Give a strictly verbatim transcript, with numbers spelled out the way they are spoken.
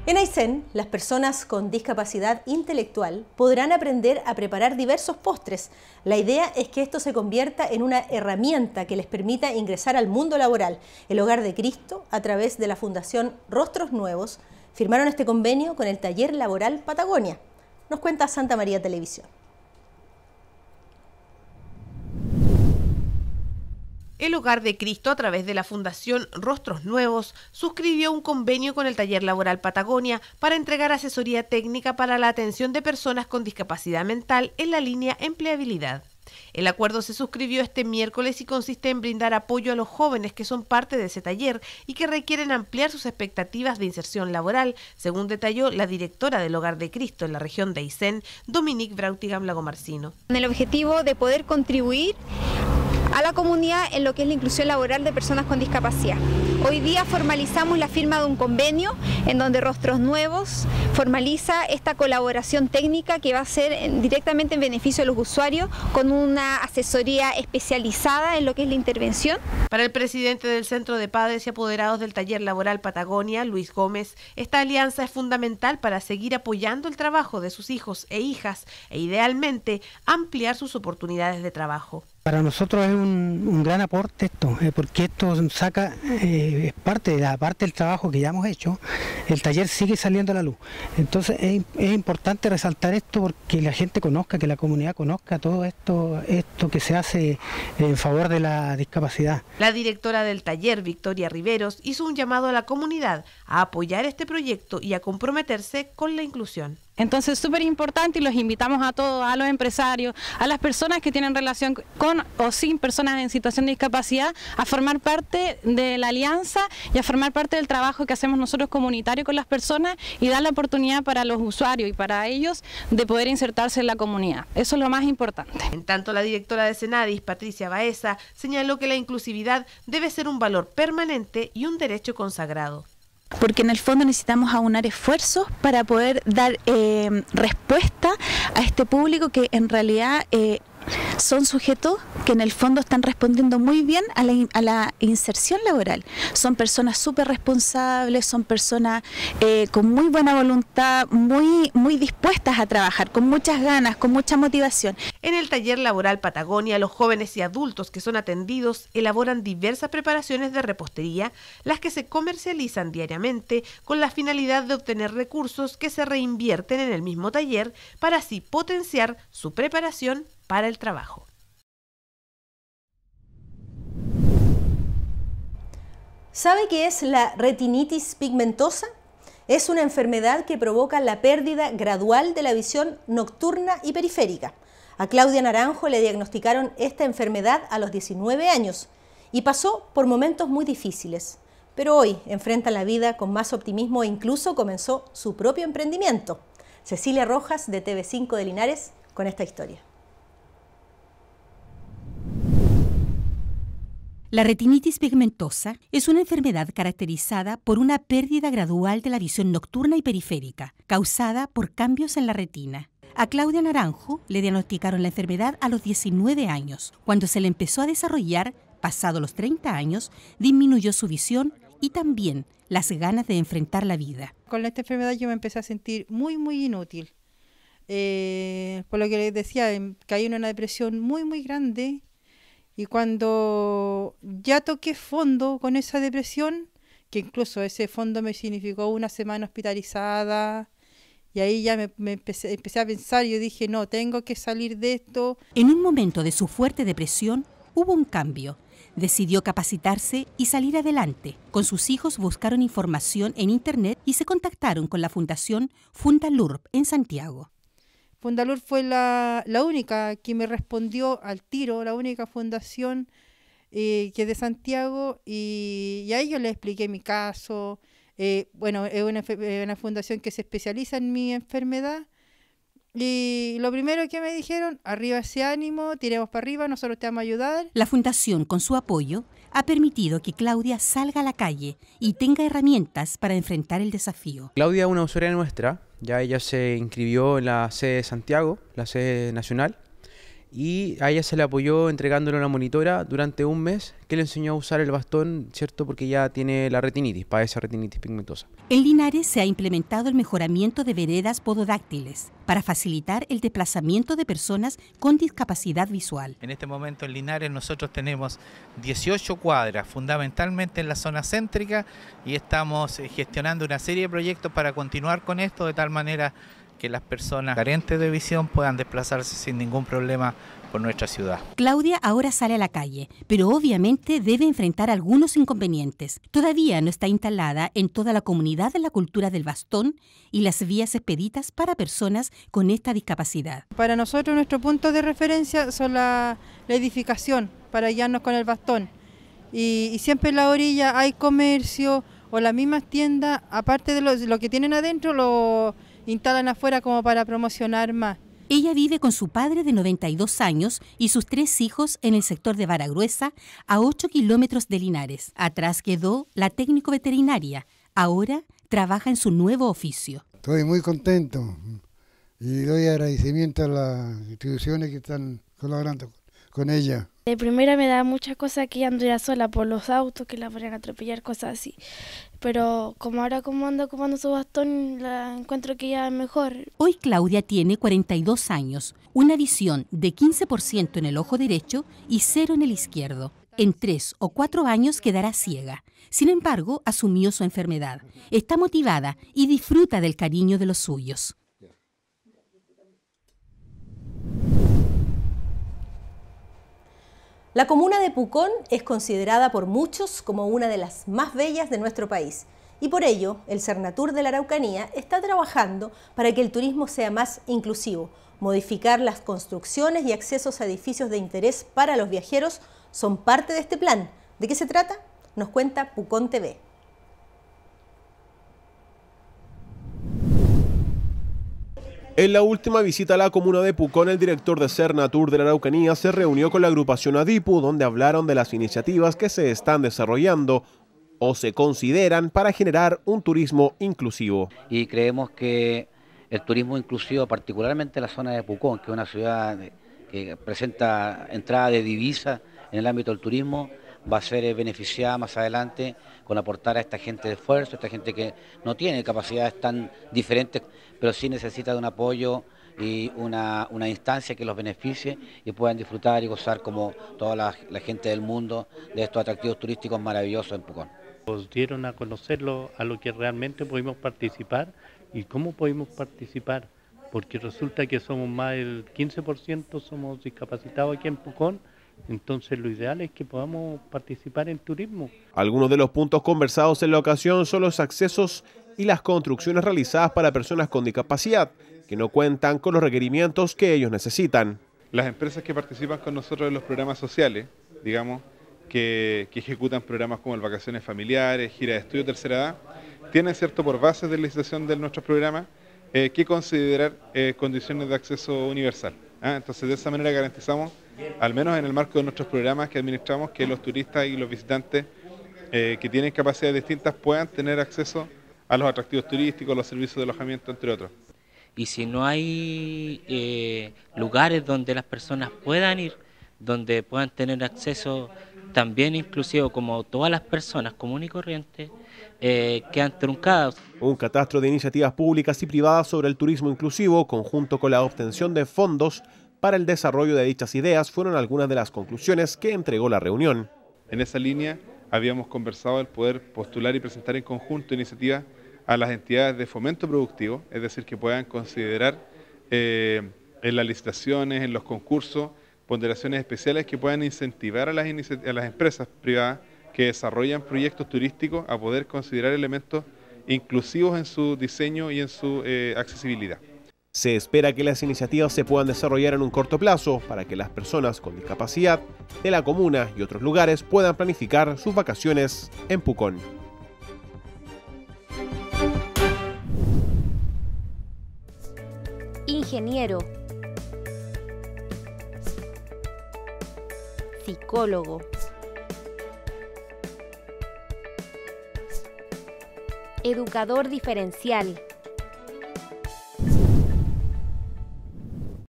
En Aysén, las personas con discapacidad intelectual podrán aprender a preparar diversos postres. La idea es que esto se convierta en una herramienta que les permita ingresar al mundo laboral. El Hogar de Cristo, a través de la Fundación Rostros Nuevos, firmaron este convenio con el Taller Laboral Patagonia. Nos cuenta Santa María Televisión. El Hogar de Cristo, a través de la Fundación Rostros Nuevos, suscribió un convenio con el Taller Laboral Patagonia para entregar asesoría técnica para la atención de personas con discapacidad mental en la línea empleabilidad. El acuerdo se suscribió este miércoles y consiste en brindar apoyo a los jóvenes que son parte de ese taller y que requieren ampliar sus expectativas de inserción laboral, según detalló la directora del Hogar de Cristo en la región de Aysén, Dominique Brautigam Lagomarcino. Con el objetivo de poder contribuir a la comunidad en lo que es la inclusión laboral de personas con discapacidad. Hoy día formalizamos la firma de un convenio en donde Rostros Nuevos formaliza esta colaboración técnica que va a ser directamente en beneficio de los usuarios con una asesoría especializada en lo que es la intervención. Para el presidente del Centro de Padres y Apoderados del Taller Laboral Patagonia, Luis Gómez, esta alianza es fundamental para seguir apoyando el trabajo de sus hijos e hijas e idealmente ampliar sus oportunidades de trabajo. Para nosotros es un, un gran aporte esto, eh, porque esto saca, eh, es parte de la parte del trabajo que ya hemos hecho, el taller sigue saliendo a la luz. Entonces es, es importante resaltar esto porque la gente conozca, que la comunidad conozca todo esto, esto que se hace en favor de la discapacidad. La directora del taller, Victoria Riveros, hizo un llamado a la comunidad a apoyar este proyecto y a comprometerse con la inclusión. Entonces es súper importante y los invitamos a todos, a los empresarios, a las personas que tienen relación con o sin personas en situación de discapacidad, a formar parte de la alianza y a formar parte del trabajo que hacemos nosotros comunitario con las personas y dar la oportunidad para los usuarios y para ellos de poder insertarse en la comunidad. Eso es lo más importante. En tanto, la directora de Senadis, Patricia Baeza, señaló que la inclusividad debe ser un valor permanente y un derecho consagrado. Porque en el fondo necesitamos aunar esfuerzos para poder dar eh, respuesta a este público que en realidad eh, son sujetos que en el fondo están respondiendo muy bien a la, a la inserción laboral. Son personas súper responsables, son personas eh, con muy buena voluntad, muy, muy dispuestas a trabajar, con muchas ganas, con mucha motivación. En el Taller Laboral Patagonia, los jóvenes y adultos que son atendidos elaboran diversas preparaciones de repostería, las que se comercializan diariamente con la finalidad de obtener recursos que se reinvierten en el mismo taller para así potenciar su preparación para el trabajo. ¿Sabe qué es la retinitis pigmentosa? Es una enfermedad que provoca la pérdida gradual de la visión nocturna y periférica. A Claudia Naranjo le diagnosticaron esta enfermedad a los diecinueve años y pasó por momentos muy difíciles. Pero hoy enfrenta la vida con más optimismo e incluso comenzó su propio emprendimiento. Cecilia Rojas, de T V cinco de Linares, con esta historia. La retinitis pigmentosa es una enfermedad caracterizada por una pérdida gradual de la visión nocturna y periférica, causada por cambios en la retina. A Claudia Naranjo le diagnosticaron la enfermedad a los diecinueve años. Cuando se le empezó a desarrollar, pasado los treinta años, disminuyó su visión y también las ganas de enfrentar la vida. Con esta enfermedad yo me empecé a sentir muy, muy inútil. Eh, por lo que les decía, caí en una depresión muy, muy grande. Y cuando ya toqué fondo con esa depresión, que incluso ese fondo me significó una semana hospitalizada, y ahí ya me, me empecé, empecé a pensar, yo dije, no, tengo que salir de esto. En un momento de su fuerte depresión, hubo un cambio. Decidió capacitarse y salir adelante. Con sus hijos buscaron información en internet y se contactaron con la Fundación Fundalurb en Santiago. Fundalurb fue la, la única que me respondió al tiro, la única fundación eh, que es de Santiago, y, y a ellos les expliqué mi caso. Eh, bueno, es una, una fundación que se especializa en mi enfermedad, y lo primero que me dijeron, arriba ese ánimo, tiremos para arriba, nosotros te vamos a ayudar. La fundación, con su apoyo, ha permitido que Claudia salga a la calle y tenga herramientas para enfrentar el desafío. Claudia es una usuaria nuestra, ya ella se inscribió en la sede de Santiago, la sede nacional, y a ella se le apoyó entregándole una monitora durante un mes que le enseñó a usar el bastón, ¿cierto? Porque ya tiene la retinitis, padece retinitis pigmentosa. En Linares se ha implementado el mejoramiento de veredas pododáctiles para facilitar el desplazamiento de personas con discapacidad visual. En este momento en Linares nosotros tenemos dieciocho cuadras, fundamentalmente en la zona céntrica, y estamos gestionando una serie de proyectos para continuar con esto de tal manera que las personas carentes de visión puedan desplazarse sin ningún problema por nuestra ciudad. Claudia ahora sale a la calle, pero obviamente debe enfrentar algunos inconvenientes. Todavía no está instalada en toda la comunidad de la cultura del bastón y las vías expeditas para personas con esta discapacidad. Para nosotros nuestro punto de referencia son la, la edificación para guiarnos con el bastón. Y, y siempre en la orilla hay comercio o las mismas tiendas, aparte de lo, lo que tienen adentro, lo instalan afuera como para promocionar más. Ella vive con su padre de noventa y dos años y sus tres hijos en el sector de Vara Gruesa, a ocho kilómetros de Linares. Atrás quedó la técnico veterinaria. Ahora trabaja en su nuevo oficio. Estoy muy contento y doy agradecimiento a las instituciones que están colaborando con ella. De primera me da muchas cosas que ando ya sola por los autos, que la podrían atropellar, cosas así. Pero como ahora como ando ocupando su bastón, la encuentro que ya es mejor. Hoy Claudia tiene cuarenta y dos años, una visión de quince por ciento en el ojo derecho y cero en el izquierdo. En tres o cuatro años quedará ciega. Sin embargo, asumió su enfermedad. Está motivada y disfruta del cariño de los suyos. La comuna de Pucón es considerada por muchos como una de las más bellas de nuestro país y por ello el Cernatur de la Araucanía está trabajando para que el turismo sea más inclusivo. Modificar las construcciones y accesos a edificios de interés para los viajeros son parte de este plan. ¿De qué se trata? Nos cuenta Pucón T V. En la última visita a la comuna de Pucón, el director de Cernatur de la Araucanía se reunió con la agrupación ADIPU, donde hablaron de las iniciativas que se están desarrollando o se consideran para generar un turismo inclusivo. Y creemos que el turismo inclusivo, particularmente en la zona de Pucón, que es una ciudad que presenta entrada de divisa en el ámbito del turismo, va a ser beneficiada más adelante con aportar a esta gente de esfuerzo, esta gente que no tiene capacidades tan diferentes, pero sí necesita de un apoyo y una, una instancia que los beneficie y puedan disfrutar y gozar como toda la, la gente del mundo de estos atractivos turísticos maravillosos en Pucón. Nos dieron a conocerlo a lo que realmente pudimos participar y cómo pudimos participar, porque resulta que somos más del quince por ciento somos discapacitados aquí en Pucón. Entonces lo ideal es que podamos participar en turismo. Algunos de los puntos conversados en la ocasión son los accesos y las construcciones realizadas para personas con discapacidad que no cuentan con los requerimientos que ellos necesitan. Las empresas que participan con nosotros en los programas sociales, digamos, que, que ejecutan programas como el Vacaciones Familiares, Gira de Estudio Tercera Edad, tienen cierto por bases de licitación de nuestros programas eh, que considerar eh, condiciones de acceso universal. ¿ah? Entonces de esa manera garantizamos, al menos en el marco de nuestros programas que administramos, que los turistas y los visitantes eh, que tienen capacidades distintas puedan tener acceso a los atractivos turísticos, los servicios de alojamiento, entre otros. Y si no hay eh, lugares donde las personas puedan ir, donde puedan tener acceso también inclusivo como todas las personas comunes y corrientes, eh, quedan truncadas. Un catastro de iniciativas públicas y privadas sobre el turismo inclusivo, conjunto con la obtención de fondos para el desarrollo de dichas ideas, fueron algunas de las conclusiones que entregó la reunión. En esa línea habíamos conversado el poder postular y presentar en conjunto iniciativas a las entidades de fomento productivo, es decir, que puedan considerar eh, en las licitaciones, en los concursos, ponderaciones especiales que puedan incentivar a las, a las empresas privadas que desarrollan proyectos turísticos a poder considerar elementos inclusivos en su diseño y en su eh, accesibilidad. Se espera que las iniciativas se puedan desarrollar en un corto plazo para que las personas con discapacidad de la comuna y otros lugares puedan planificar sus vacaciones en Pucón. Ingeniero, psicólogo, educador diferencial,